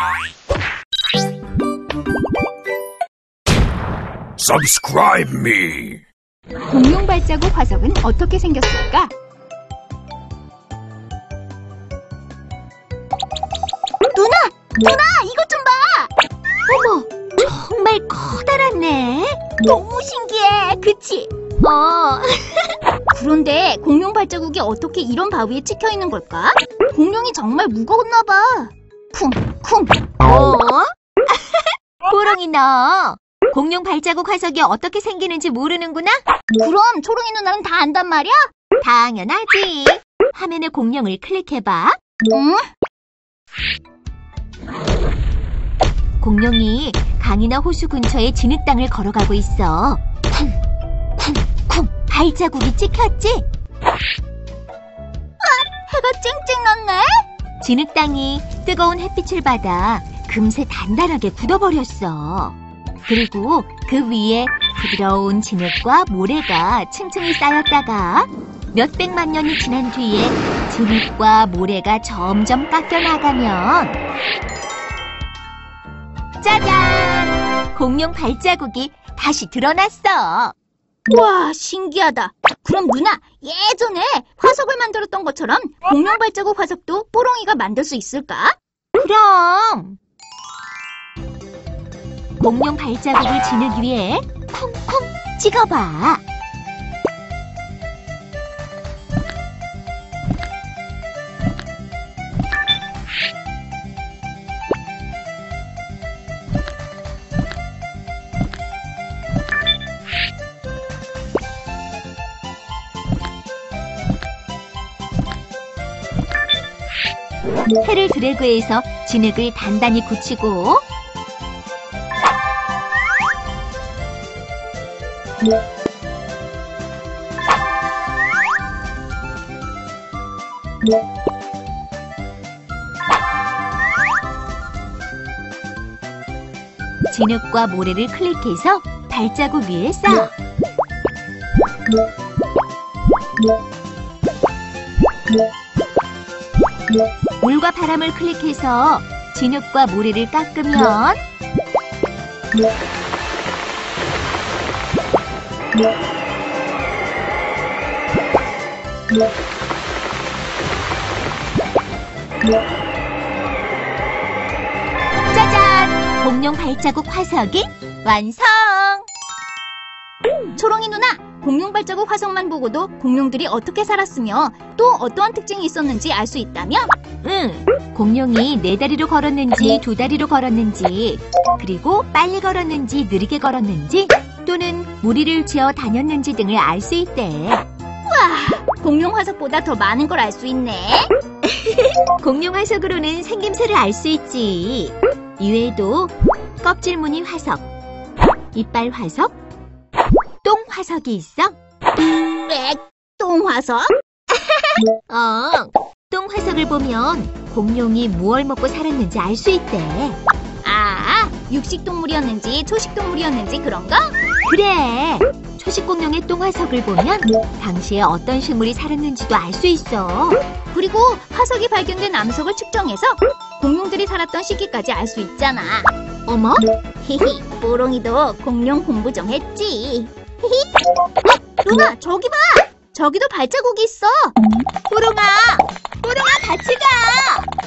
Subscribe me. 공룡 발자국 화석은 어떻게 생겼을까? 누나, 이것 좀 봐! 어머, 정말 커다랗네. 너무 신기해, 그치? 그런데 공룡 발자국이 어떻게 이런 바위에 찍혀 있는 걸까? 공룡이 정말 무거웠나 봐. 쿵쿵. 호롱이 너, 공룡 발자국 화석이 어떻게 생기는지 모르는구나? 그럼 초롱이 누나는 다 안단 말이야? 당연하지. 화면에 공룡을 클릭해봐. 응? 공룡이 강이나 호수 근처에 진흙땅을 걸어가고 있어. 쿵쿵쿵 발자국이 찍혔지? 해가 쨍쨍 났네? 진흙땅이 뜨거운 햇빛을 받아 금세 단단하게 굳어버렸어. 그리고 그 위에 부드러운 진흙과 모래가 층층이 쌓였다가 몇백만 년이 지난 뒤에 진흙과 모래가 점점 깎여나가면 짜잔! 공룡 발자국이 다시 드러났어. 와, 신기하다. 그럼 누나, 예전에 화석을 만들었던 것처럼 공룡 발자국 화석도 뽀롱이가 만들 수 있을까? 그럼! 공룡 발자국을 진흙 위에 쿵쿵 찍어봐. 해를 드래그해서 진흙을 단단히 굳히고 진흙과 모래를 클릭해서 발자국 위에 쌓아. 물과 바람을 클릭해서 진흙과 모래를 깎으면 짜잔! 공룡 발자국 화석이 완성! 초롱이 누나, 공룡 발자국 화석만 보고도 공룡들이 어떻게 살았으며 또 어떠한 특징이 있었는지 알 수 있다며? 응, 공룡이 4다리로 걸었는지 2다리로 걸었는지 그리고 빨리 걸었는지 느리게 걸었는지 또는 무리를 지어 다녔는지 등을 알 수 있대. 공룡 화석보다 더 많은 걸 알 수 있네. 공룡 화석으로는 생김새를 알 수 있지. 이외에도 껍질 무늬 화석, 이빨 화석, 똥 화석이 있어. 똥 화석? 똥 화석을 보면 공룡이 무얼 먹고 살았는지 알 수 있대. 아, 육식동물이었는지 초식동물이었는지 그런 거? 그래, 초식 공룡의 똥 화석을 보면 당시에 어떤 식물이 살았는지도 알 수 있어. 그리고 화석이 발견된 암석을 측정해서 공룡들이 살았던 시기까지 알 수 있잖아. 어머? 히히, 뽀롱이도 공룡 공부 좀 했지. 히히. 누나, 저기 봐! 저기도 발자국이 있어. 뽀롱아 같이 가!